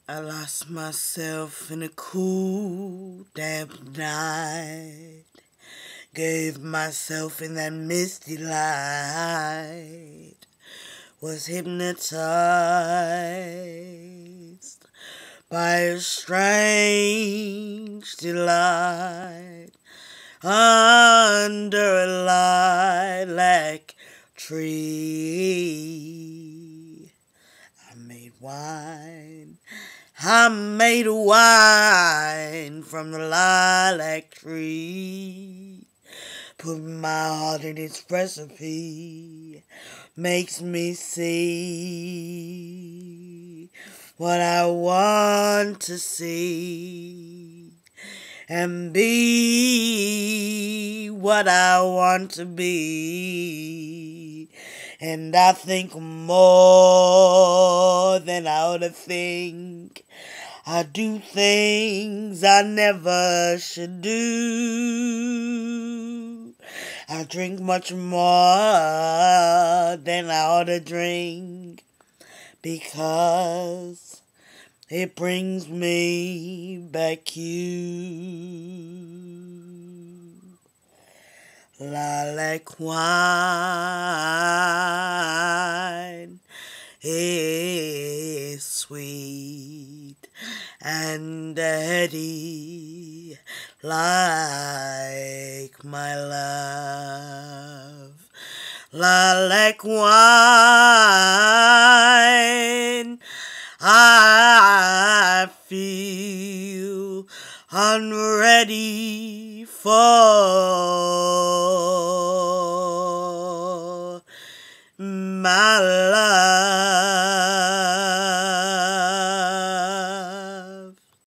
I lost myself in a cool, damp night. Gave myself in that misty light. Was hypnotized by a strange delight. Under a lilac tree, I made wine. I made wine from the lilac tree. Put my heart in its recipe. Makes me see what I want to see and be what I want to be. And I think more than I ought to think. I do things I never should do. I drink much more than I ought to drink, because it brings me back you. Lilac wine is sweet and heady like my love. Lilac wine, I feel unready for